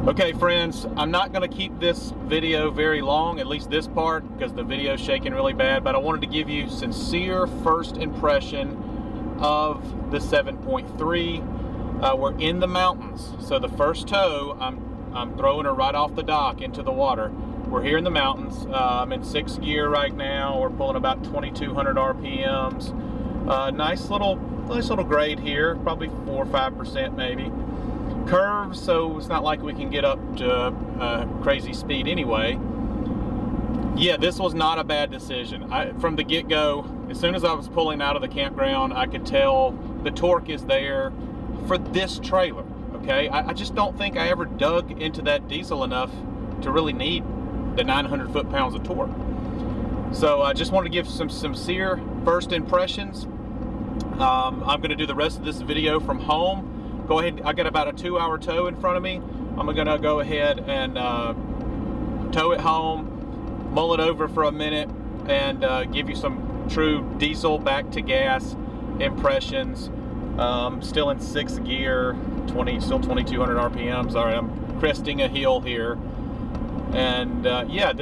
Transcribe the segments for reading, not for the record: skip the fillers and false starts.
Okay friends, I'm not going to keep this video very long, at least this part, because the video is shaking really bad, but I wanted to give you sincere first impression of the 7.3. We're in the mountains, so the first tow, I'm throwing her right off the dock into the water. We're here in the mountains. I'm in 6th gear right now. We're pulling about 2,200 RPMs. Nice little grade here, probably 4 or 5% maybe. Curves, so it's not like we can get up to crazy speed anyway. Yeah, this was not a bad decision. From the get-go, as soon as I was pulling out of the campground, I could tell the torque is there for this trailer, okay? I just don't think I ever dug into that diesel enough to really need the 900 foot-pounds of torque. So I just wanted to give some sincere first impressions. I'm going to do the rest of this video from home. Go ahead, I got about a 2-hour tow in front of me. I'm gonna go ahead and tow it home, mull it over for a minute, and give you some true diesel back to gas impressions. Still in 6th gear, still 2,200 RPMs. All right, I'm cresting a hill here, and yeah,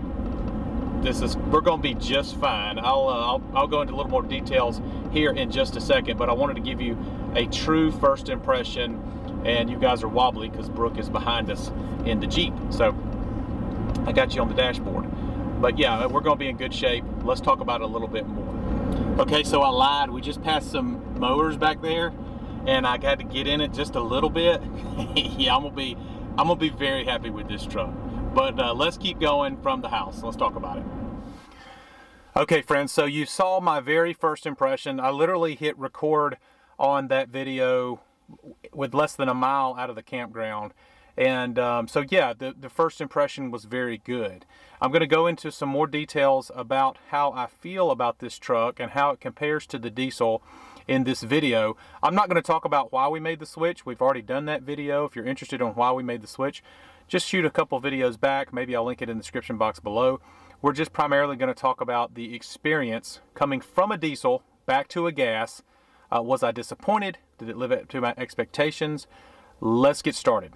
we're gonna be just fine. I'll go into a little more details here in just a second, but I wanted to give you a true first impression, and you guys are wobbly because Brooke is behind us in the Jeep, so I got you on the dashboard. But yeah, we're gonna be in good shape. Let's talk about it a little bit more. Okay, so I lied. We just passed some mowers back there, and I had to get in it just a little bit. Yeah, I'm gonna be very happy with this truck. But let's keep going from the house. Let's talk about it. Okay friends, so you saw my very first impression. I literally hit record on that video with less than a mile out of the campground. And so yeah, the first impression was very good. I'm going to go into some more details about how I feel about this truck and how it compares to the diesel in this video. I'm not going to talk about why we made the switch. We've already done that video. If you're interested in why we made the switch, just shoot a couple videos back. Maybe I'll link it in the description box below. We're just primarily going to talk about the experience coming from a diesel back to a gas. Was I disappointed? Did it live up to my expectations? Let's get started.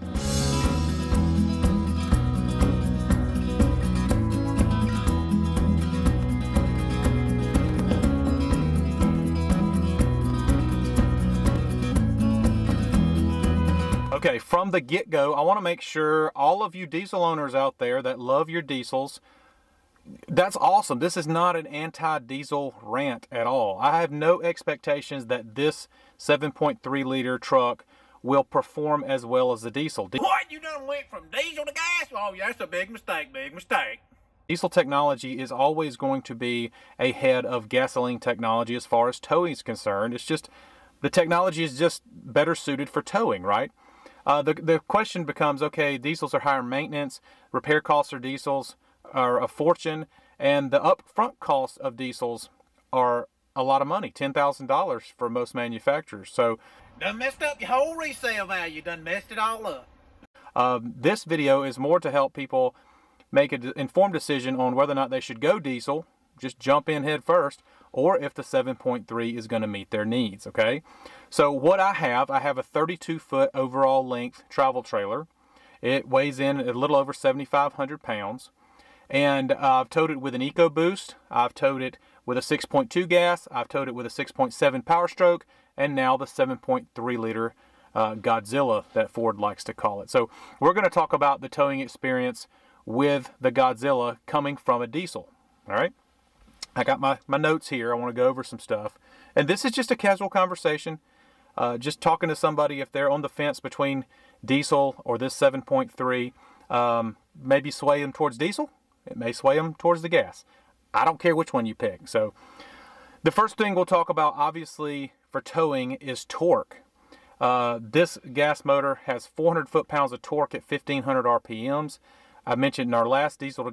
Okay, from the get-go, I want to make sure all of you diesel owners out there that love your diesels, that's awesome. This is not an anti-diesel rant at all. I have no expectations that this 7.3 liter truck will perform as well as the diesel. What? You done went from diesel to gas? Oh, yeah, that's a big mistake, big mistake. Diesel technology is always going to be ahead of gasoline technology as far as towing is concerned. It's just, the technology is just better suited for towing, right? The question becomes, okay, diesels are higher maintenance, repair costs for diesels are a fortune, and the upfront cost of diesels are a lot of money, $10,000 for most manufacturers. So done messed up your whole resale value, done messed it all up. This video is more to help people make an informed decision on whether or not they should go diesel, just jump in head first, or if the 7.3 is going to meet their needs, okay? So what I have a 32-foot overall length travel trailer. It weighs in a little over 7,500 pounds. And I've towed it with an EcoBoost. I've towed it with a 6.2 gas. I've towed it with a 6.7 Power Stroke. And now the 7.3 liter Godzilla that Ford likes to call it. So we're going to talk about the towing experience with the Godzilla coming from a diesel, all right? I got my notes here. I want to go over some stuff. And this is just a casual conversation. Just talking to somebody if they're on the fence between diesel or this 7.3. Maybe sway them towards diesel. It may sway them towards the gas. I don't care which one you pick. So the first thing we'll talk about, obviously, for towing is torque. This gas motor has 400 foot-pounds of torque at 1,500 RPMs. I mentioned in our last diesel to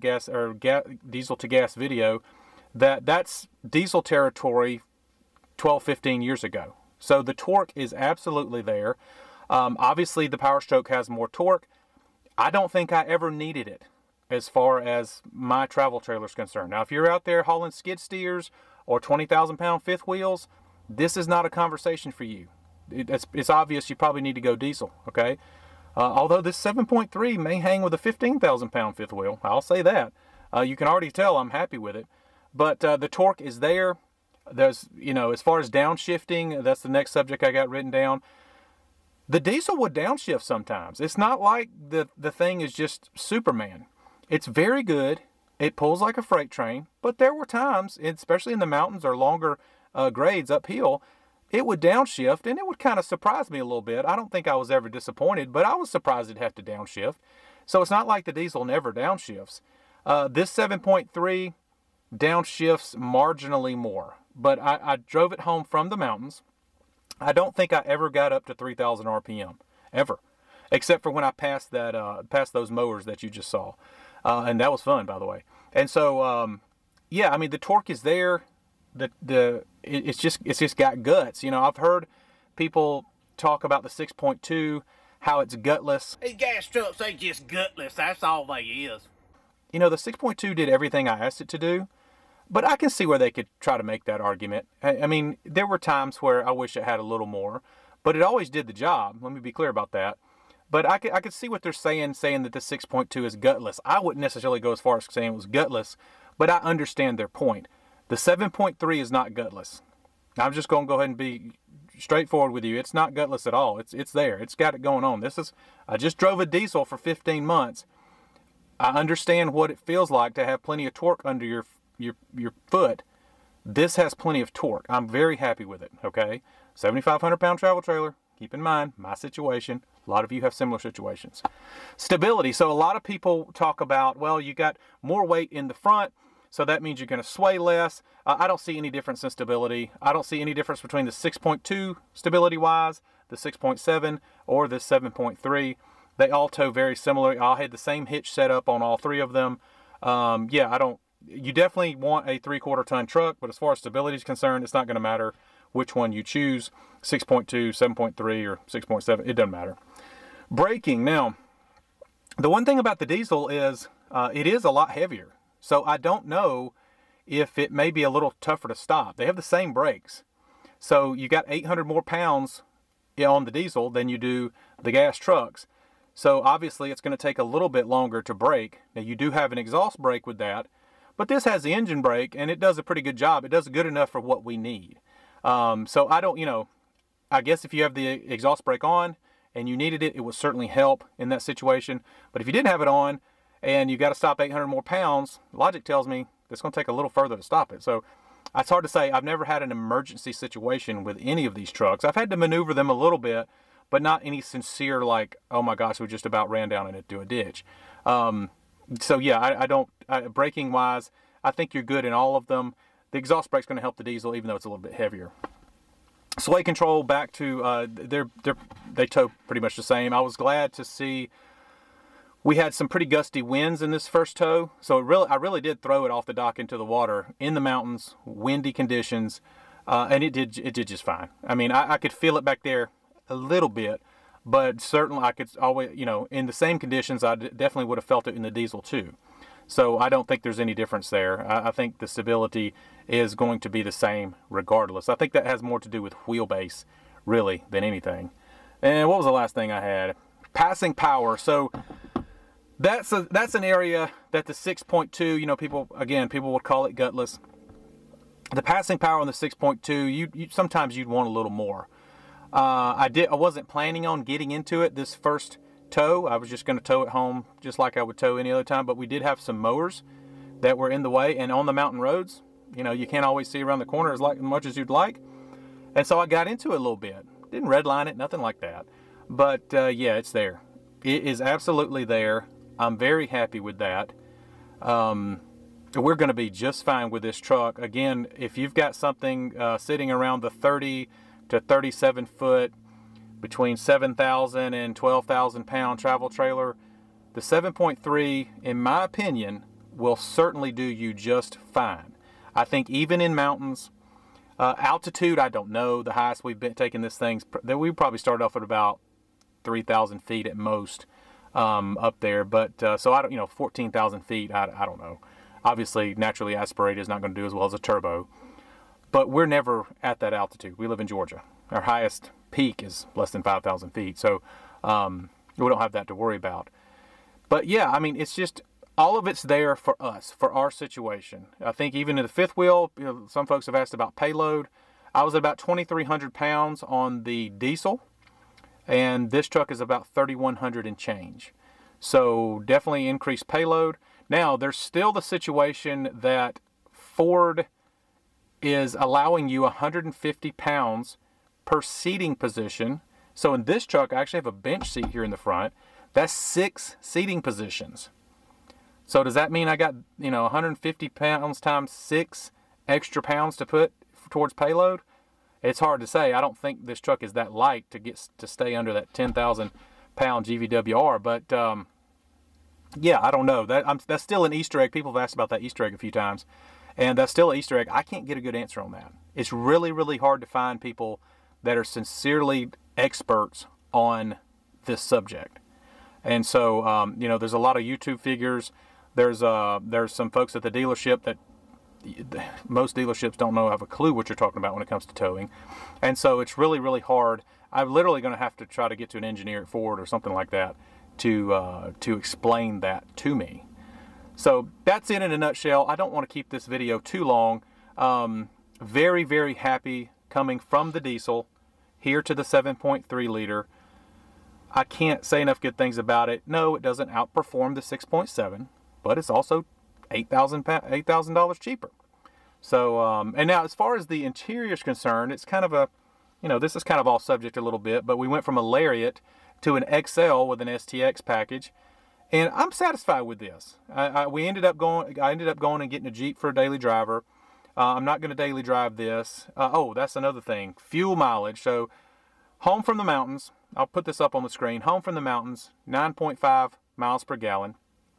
gas video that that's diesel territory 12, 15 years ago. So the torque is absolutely there. Obviously, the Power Stroke has more torque. I don't think I ever needed it as far as my travel trailer is concerned. Now, if you're out there hauling skid steers or 20,000-pound fifth wheels, this is not a conversation for you. It's obvious you probably need to go diesel, okay? Although this 7.3 may hang with a 15,000 pound fifth wheel. I'll say that. You can already tell I'm happy with it. But the torque is there. There's, as far as downshifting, that's the next subject I got written down. The diesel would downshift sometimes. It's not like the thing is just Superman. It's very good. It pulls like a freight train. But there were times, especially in the mountains or longer grades uphill, it would downshift, and it would kind of surprise me a little bit. I don't think I was ever disappointed, but I was surprised it'd have to downshift. So it's not like the diesel never downshifts. This 7.3 downshifts marginally more. But I drove it home from the mountains. I don't think I ever got up to 3,000 RPM, ever. Except for when I passed past those mowers that you just saw. And that was fun, by the way. And so, yeah, I mean, the torque is there. It's just got guts. I've heard people talk about the 6.2, how it's gutless. These gas trucks, they just gutless. That's all they is. The 6.2 did everything I asked it to do. But I can see where they could try to make that argument. I mean, there were times where I wish it had a little more, but it always did the job. Let me be clear about that. But I could see what they're saying that the 6.2 is gutless. I wouldn't necessarily go as far as saying it was gutless, but I understand their point. The 7.3 is not gutless. I'm just going to go ahead and be straightforward with you. It's not gutless at all. It's there. It's got it going on. I just drove a diesel for 15 months. I understand what it feels like to have plenty of torque under your foot. This has plenty of torque. I'm very happy with it. Okay, 7,500 pound travel trailer. Keep in mind my situation. A lot of you have similar situations. Stability. So a lot of people talk about, well, you got more weight in the front, so that means you're going to sway less. I don't see any difference in stability. I don't see any difference between the 6.2 stability wise, the 6.7, or the 7.3. They all tow very similar. I had the same hitch setup on all three of them. You definitely want a 3/4 ton truck, but as far as stability is concerned, it's not going to matter which one you choose, 6.2, 7.3, or 6.7. It doesn't matter. Braking. Now, the one thing about the diesel is it is a lot heavier. So I don't know if it may be a little tougher to stop. They have the same brakes. So you got 800 more pounds on the diesel than you do the gas trucks. So obviously it's going to take a little bit longer to brake. Now you do have an exhaust brake with that. But this has the engine brake, and it does a pretty good job. It does good enough for what we need. So I don't, I guess if you have the exhaust brake on and you needed it, it would certainly help in that situation. But if you didn't have it on and you got to stop 800 more pounds, logic tells me it's going to take a little further to stop it. So it's hard to say. I've never had an emergency situation with any of these trucks. I've had to maneuver them a little bit, but not any sincere like, oh my gosh, we just about ran down into a ditch. So yeah, braking wise, I think you're good in all of them. The exhaust brake's going to help the diesel, even though it's a little bit heavier. Sway control, back to they tow pretty much the same. I was glad to see we had some pretty gusty winds in this first tow, so I really did throw it off the dock into the water in the mountains, windy conditions, and it did just fine. I mean, I could feel it back there a little bit. But certainly I could always, in the same conditions, I definitely would have felt it in the diesel too. So I don't think there's any difference there. I think the stability is going to be the same regardless. I think that has more to do with wheelbase, really, than anything. And what was the last thing I had? Passing power. So that's an area that the 6.2, people would call it gutless. The passing power on the 6.2, you sometimes you'd want a little more. I wasn't planning on getting into it this first tow. I was just going to tow it home just like I would tow any other time, but we did have some mowers that were in the way, and on the mountain roads, you can't always see around the corner as much as you'd like. And so I got into it a little bit. Didn't redline it, nothing like that. But yeah, it's there. It is absolutely there. I'm very happy with that. We're going to be just fine with this truck. Again, if you've got something sitting around the 30 to 37 foot, between 7,000 and 12,000 pound travel trailer, the 7.3, in my opinion, will certainly do you just fine. I think even in mountains, altitude, I don't know. The highest we've been taking this thing, we probably started off at about 3,000 feet at most up there. But so I don't, 14,000 feet, I don't know. Obviously, naturally aspirated is not going to do as well as a turbo. But we're never at that altitude. We live in Georgia. Our highest peak is less than 5,000 feet. So, We don't have that to worry about. But yeah, I mean, it's just all of it's there for us, for our situation. I think even in the fifth wheel, some folks have asked about payload. I was at about 2,300 pounds on the diesel, and this truck is about 3,100 and change. So definitely increased payload. Now, there's still the situation that Ford is allowing you 150 pounds per seating position. So in this truck, I actually have a bench seat here in the front. That's 6 seating positions. So does that mean I got, 150 pounds times 6 extra pounds to put towards payload? It's hard to say. I don't think this truck is that light to stay under that 10,000 pound GVWR, but yeah, I don't know. That's still an Easter egg. People have asked about that Easter egg a few times, and that's still an Easter egg. I can't get a good answer on that. It's really, really hard to find people that are sincerely experts on this subject. And so, there's a lot of YouTube figures. There's some folks at the dealership that most dealerships don't have a clue what you're talking about when it comes to towing. And so it's really, really hard. I'm literally going to have to try to get to an engineer at Ford or something like that to explain that to me. So that's it in a nutshell. I don't want to keep this video too long. Very, very happy coming from the diesel here to the 7.3 liter. I can't say enough good things about it. No, it doesn't outperform the 6.7, but it's also $8,000 cheaper. So, and now as far as the interior is concerned, it's kind of this is kind of off subject a little bit, but we went from a Lariat to an XL with an STX package, and I'm satisfied with this. I ended up going and getting a Jeep for a daily driver. I'm not going to daily drive this. That's another thing. Fuel mileage. So, home from the mountains. I'll put this up on the screen. Home from the mountains, 9.5 miles per gallon.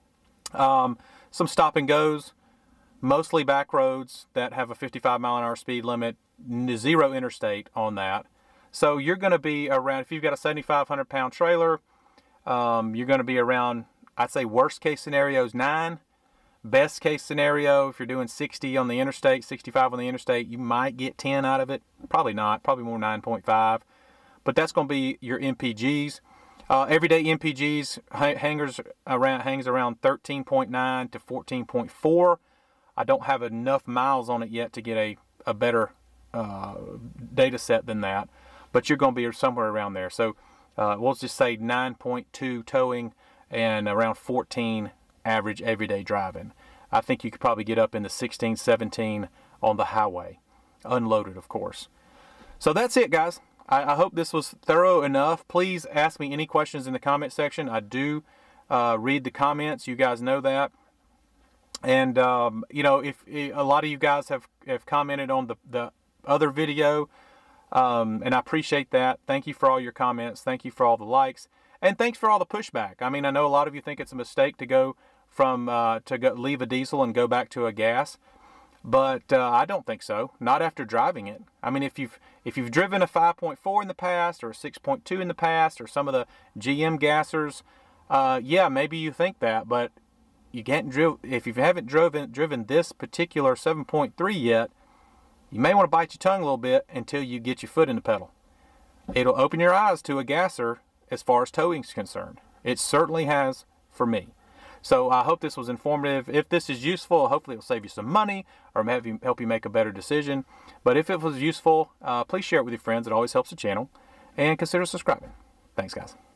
Some stop and goes, mostly back roads that have a 55 mile an hour speed limit, 0 interstate on that. So you're going to be around, if you've got a 7,500 pound trailer, you're going to be around, I'd say worst case scenario is 9. Best case scenario, if you're doing 60 on the interstate, 65 on the interstate, you might get 10 out of it. Probably not, probably more 9.5. But that's going to be your MPGs. Everyday MPGs hangs around 13.9 to 14.4. I don't have enough miles on it yet to get a better data set than that, but you're going to be somewhere around there. So we'll just say 9.2 towing and around 14 average everyday driving. I think you could probably get up into 16, 17 on the highway, unloaded, of course. So that's it, guys. I hope this was thorough enough. Please ask me any questions in the comment section. I do read the comments. You guys know that. And, if a lot of you guys have commented on the other video, and I appreciate that. Thank you for all your comments. Thank you for all the likes. And thanks for all the pushback. I mean, I know a lot of you think it's a mistake to go leave a diesel and go back to a gas. But I don't think so. Not after driving it. I mean, if you've driven a 5.4 in the past or a 6.2 in the past or some of the GM gassers, yeah, maybe you think that. But you can't if you haven't driven this particular 7.3 yet, you may want to bite your tongue a little bit until you get your foot in the pedal. It'll open your eyes to a gasser as far as towing is concerned. It certainly has for me. So I hope this was informative. If this is useful, hopefully it'll save you some money or help you make a better decision. But if it was useful, please share it with your friends. It always helps the channel. And consider subscribing. Thanks, guys.